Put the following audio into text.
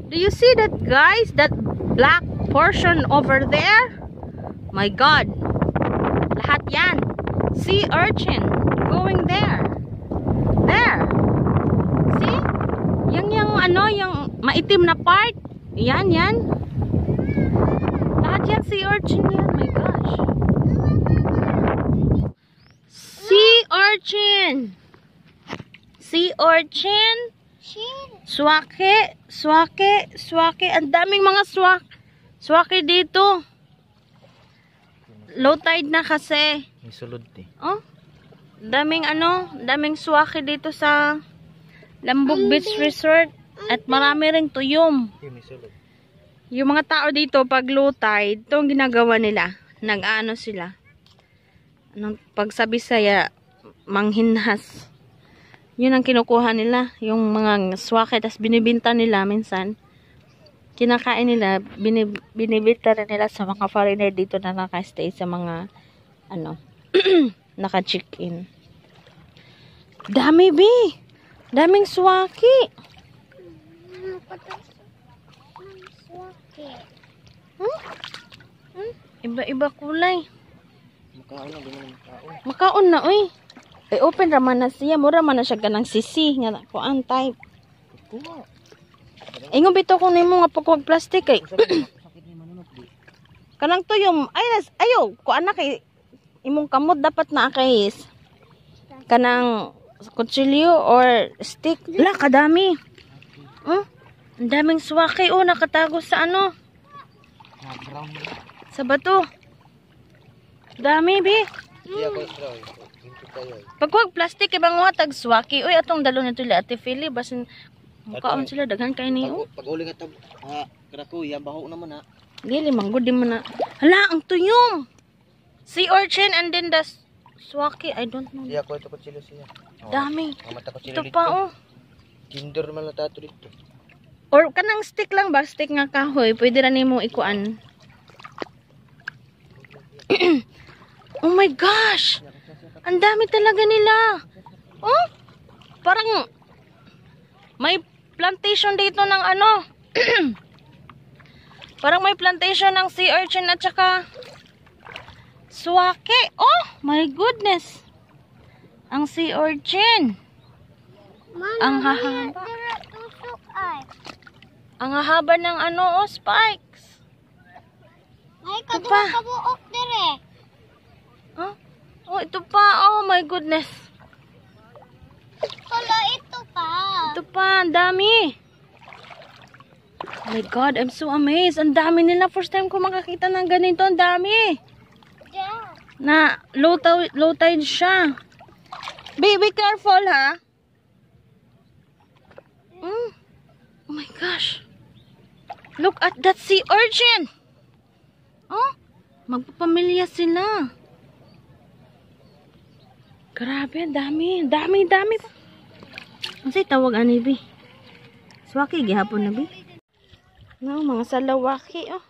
Do you see that, guys? That black portion over there? My God. Lahat yan. Sea urchin going there. There. See? Yung ano, yung maitim na part. Yan. Lahat yan sea urchin yan. My gosh. Sea urchin. Sea urchin. Swake. Ang daming mga swake dito. Low tide na kasi. May sulod eh. Oh. Daming swake dito sa Lambog Beach Resort. At marami ring tuyom. May sulod. Yung mga tao dito pag low tide, ito ang ginagawa nila. Nag-ano sila. Anong pagsabi saya, manghinhas. Yun ang kinukuha nila. Yung mga swake, tas binibinta nila minsan. Kinakain nila, binibinta rin nila sa mga foreigner dito na naka-stay sa mga naka-check-in. Dami, bi! Daming swaki! Iba-iba kulay. Makaon na, uy. Ay, open raman na siya. Mura man na siya ganang sisi. Nga kuan type. Ingon bito ko nimo nga pagkuwag plastic kay. Kanang tuyom, ayo, kuan na kay imong kamot dapat na kay kanang kutsilyo or stick. La kadami. Ang daming swake nakatago sa ano? Sa bato. Dami bi. Pagkuwag plastic ibang watag swake. Uy atong dalo nito li Ate Philly basin mukaon sila daghan kay niyo. Pag uli nga tab krako ya baho naman ha. Dili manggod di man na. Hala ang tuyom. Sea urchin and then the swake, I don't know. Siya ko ito kutsilo siya. Dami. Mata kutsilo Ito dito. pa Kinder man na tato dito. Or kanang stick lang ba? Stick nga kahoy. Pwede rin mo ikuan. Oh my gosh! Ang dami talaga nila. Oh! Parang may plantation dito ng ano. Parang may plantation ng sea urchin at saka swake. Oh! My goodness! Ang sea urchin. Ang hahaba. Ang hahaba ng ano, spikes. Ay, kadua kabuok dire. Huh? Oh, ito pa. Oh my goodness. Kala ito pa. Ito pa, ang dami. Oh my God, I'm so amazed. Ang dami nila. First time ko makakita ng ganito. Ang dami. Yeah. Na low tide siya. Be careful, ha? Oh my gosh. Look at that sea urchin. Oh, magpapamilya sila. Grabe, dami. Ano sa'y tawag ani, Bi? Swaki, gihapon na, Bi? No, mga salawaki, oh.